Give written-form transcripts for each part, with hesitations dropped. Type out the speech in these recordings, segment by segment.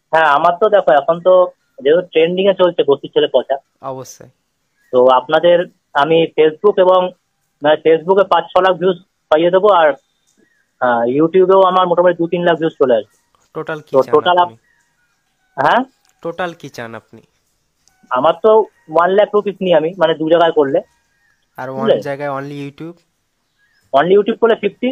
হ্যাঁ, আমার তো দেখো এখন তো যেহেতু ট্রেন্ডিং এ চলছে বস্তির ছেলে পচা, অবশ্যই। তো আপনাদের আমি ফেসবুক এবং মানে ফেসবুকে 5-6 লাখ ভিউজ পাইয়ে দেবো, আর ইউটিউবেও আমার মোটামুটি 2-3 লাখ ভিউজ চলে আসবে। টোটাল কি তো চান টোটাল, আপনি? হ্যাঁ, টোটাল কি চান আপনি? আমার তো 1 লাখ রুপিস নিই আমি, মানে 2 জায়গায় করলে, আর ওয়ান বুঝলে, জায়গায় অনলি ইউটিউব? অনলি ইউটিউব করলে 50।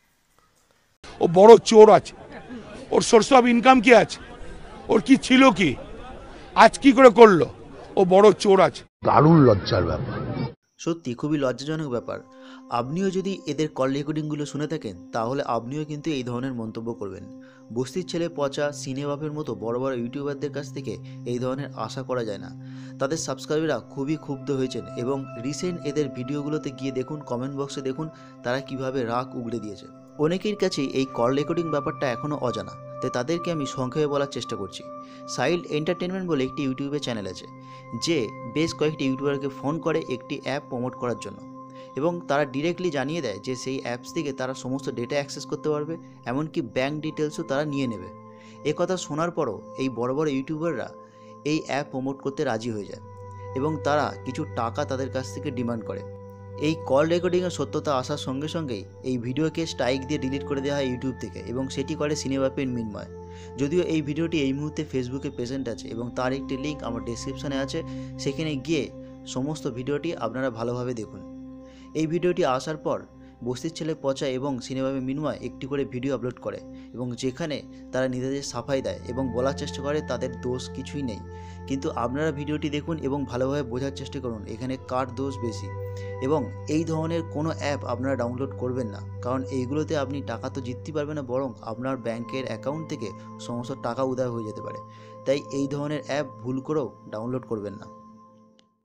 ও বড় চোর আছে, ওর সোর্স অফ ইনকাম কি আছে, ওর কি ছিল কি, আজ কি করে করলো, ও বড় চোর আছে। দারুণ লজ্জার ব্যাপার। সত্যি খুবই লজ্জাজনক ব্যাপার। আপনিও যদি এদের কল রেকর্ডিংগুলো শুনে থাকেন তাহলে আপনিও কিন্তু এই ধরনের মন্তব্য করবেন। বস্তির ছেলে পচা, সিনেবাপের মতো বড় বড় ইউটিউবারদের কাছ থেকে এই ধরনের আশা করা যায় না। তাদের সাবস্ক্রাইবাররা খুবই ক্ষুব্ধ হয়েছেন এবং রিসেন্ট এদের ভিডিওগুলোতে গিয়ে দেখুন, কমেন্ট বক্সে দেখুন তারা কিভাবে রাগ উগড়ে দিয়েছে। অনেকের কাছেই এই কল রেকর্ডিং ব্যাপারটা এখনও অজানা, তাই তাদেরকে আমি সংক্ষেপে বলার চেষ্টা করছি। সাইল্ড এন্টারটেনমেন্ট বলে একটি ইউটিউবে চ্যানেল আছে, যে বেশ কয়েকটি ইউটিউবারকে ফোন করে একটি অ্যাপ প্রমোট করার জন্য, এবং তারা ডিরেক্টলি জানিয়ে দেয় যে সেই অ্যাপস থেকে তারা সমস্ত ডেটা অ্যাক্সেস করতে পারবে, এমনকি ব্যাঙ্ক ডিটেলসও তারা নিয়ে নেবে। কথা শোনার পরও এই বড় বড় ইউটিউবাররা এই অ্যাপ প্রমোট করতে রাজি হয়ে যায় এবং তারা কিছু টাকা তাদের কাছ থেকে ডিমান্ড করে। এই কল রেকর্ডিংয়ের সত্যতা আসার সঙ্গে সঙ্গেই এই ভিডিওকে স্ট্রাইক দিয়ে ডিলিট করে দেওয়া হয় ইউটিউব থেকে, এবং সেটি করে সিনেবাপের মৃন্ময়। যদিও এই ভিডিওটি এই মুহূর্তে ফেসবুকে প্রেজেন্ট আছে এবং তার একটি লিঙ্ক আমার ডেসক্রিপশনে আছে, সেখানে গিয়ে সমস্ত ভিডিওটি আপনারা ভালোভাবে দেখুন। এই ভিডিওটি আসার পর বস্তির ছেলে পচা এবং সিনেবাপের মৃন্ময় একটি করে ভিডিও আপলোড করে, এবং যেখানে তারা নিজেদের সাফাই দেয় এবং বলার চেষ্টা করে তাদের দোষ কিছুই নেই। কিন্তু আপনারা ভিডিওটি দেখুন এবং ভালোভাবে বোঝার চেষ্টা করুন এখানে কার দোষ বেশি। এবং এই ধরনের কোনো অ্যাপ আপনারা ডাউনলোড করবেন না, কারণ এইগুলোতে আপনি টাকা তো জিততে পারবেন না, বরং আপনার ব্যাংকের অ্যাকাউন্ট থেকে সমস্ত টাকা উধাও হয়ে যেতে পারে। তাই এই ধরনের অ্যাপ ভুল করেও ডাউনলোড করবেন না।